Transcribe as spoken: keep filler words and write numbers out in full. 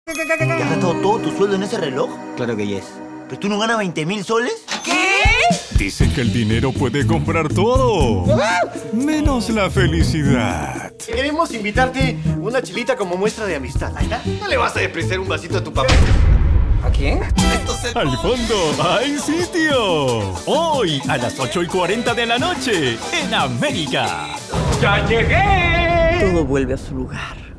¿Te has gastado todo tu sueldo en ese reloj? Claro que yes. ¿Pero tú no ganas veinte mil soles? ¿Qué? Dicen que el dinero puede comprar todo, menos la felicidad. Queremos invitarte una chilita como muestra de amistad. No le vas a despreciar un vasito a tu papá. ¿A quién? Al fondo hay sitio. Hoy a las ocho y cuarenta de la noche en América. ¡Ya llegué! Todo vuelve a su lugar.